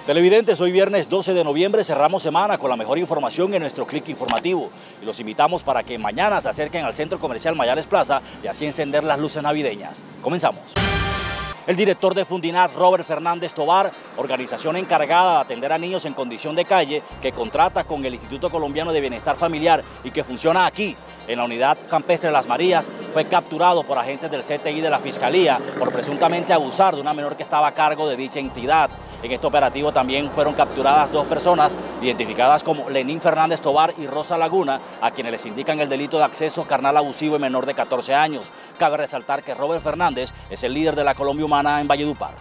Televidentes, hoy viernes 12 de noviembre cerramos semana con la mejor información en nuestro clic informativo y los invitamos para que mañana se acerquen al Centro Comercial Mayales Plaza y así encender las luces navideñas. Comenzamos. El director de Fundinat, Robert Fernández Tovar, organización encargada de atender a niños en condición de calle, que contrata con el Instituto Colombiano de Bienestar Familiar y que funciona aquí, en la unidad campestre Las Marías, fue capturado por agentes del CTI de la Fiscalía por presuntamente abusar de una menor que estaba a cargo de dicha entidad. En este operativo también fueron capturadas dos personas identificadas como Lenín Fernández Tovar y Rosa Laguna, a quienes les indican el delito de acceso carnal abusivo en menor de 14 años. Cabe resaltar que Robert Fernández es el líder de la Colombia Humana en Valledupar.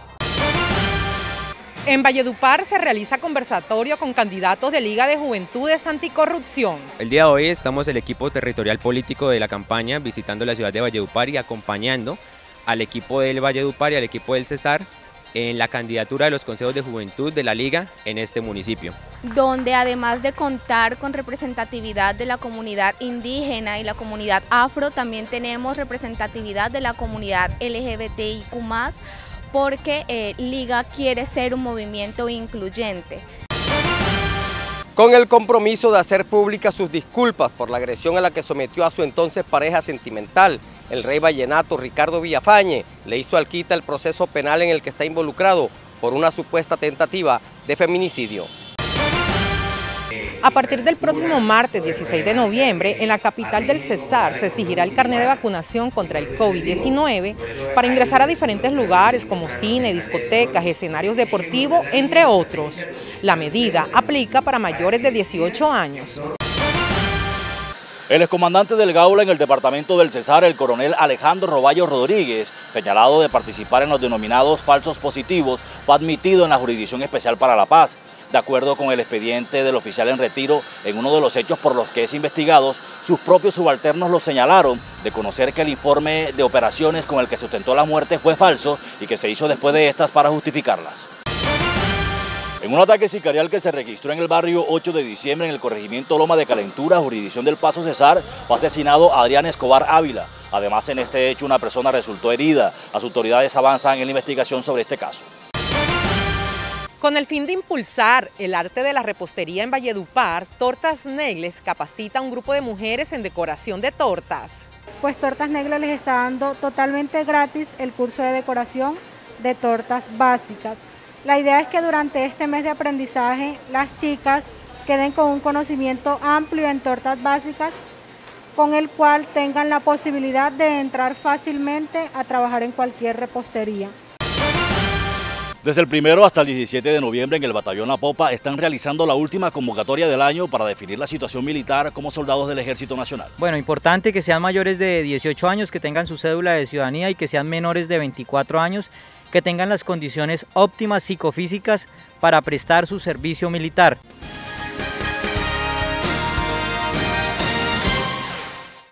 En Valledupar se realiza conversatorio con candidatos de Liga de Juventudes Anticorrupción. El día de hoy estamos el equipo territorial político de la campaña visitando la ciudad de Valledupar y acompañando al equipo del Valledupar y al equipo del Cesar en la candidatura de los consejos de juventud de la Liga en este municipio. Donde además de contar con representatividad de la comunidad indígena y la comunidad afro, también tenemos representatividad de la comunidad LGBTIQ+, porque Liga quiere ser un movimiento incluyente. Con el compromiso de hacer públicas sus disculpas por la agresión a la que sometió a su entonces pareja sentimental, el rey vallenato Ricardo Villafañe le hizo al quita el proceso penal en el que está involucrado por una supuesta tentativa de feminicidio. A partir del próximo martes 16 de noviembre, en la capital del Cesar se exigirá el carnet de vacunación contra el COVID-19 para ingresar a diferentes lugares como cine, discotecas, escenarios deportivos, entre otros. La medida aplica para mayores de 18 años. El excomandante del Gaula en el departamento del Cesar, el coronel Alejandro Roballo Rodríguez, señalado de participar en los denominados falsos positivos, fue admitido en la Jurisdicción Especial para la Paz. De acuerdo con el expediente del oficial en retiro, en uno de los hechos por los que es investigado, sus propios subalternos lo señalaron de conocer que el informe de operaciones con el que sustentó la muerte fue falso y que se hizo después de estas para justificarlas. En un ataque sicarial que se registró en el barrio 8 de diciembre en el corregimiento Loma de Calentura, jurisdicción del Paso Cesar, fue asesinado Adrián Escobar Ávila. Además, en este hecho una persona resultó herida. Las autoridades avanzan en la investigación sobre este caso. Con el fin de impulsar el arte de la repostería en Valledupar, Tortas Negles capacita a un grupo de mujeres en decoración de tortas. Pues Tortas Negles les está dando totalmente gratis el curso de decoración de tortas básicas. La idea es que durante este mes de aprendizaje las chicas queden con un conocimiento amplio en tortas básicas, con el cual tengan la posibilidad de entrar fácilmente a trabajar en cualquier repostería. Desde el 1 hasta el 17 de noviembre en el Batallón Apopa están realizando la última convocatoria del año para definir la situación militar como soldados del Ejército Nacional. Bueno, importante que sean mayores de 18 años, que tengan su cédula de ciudadanía y que sean menores de 24 años, que tengan las condiciones óptimas psicofísicas para prestar su servicio militar.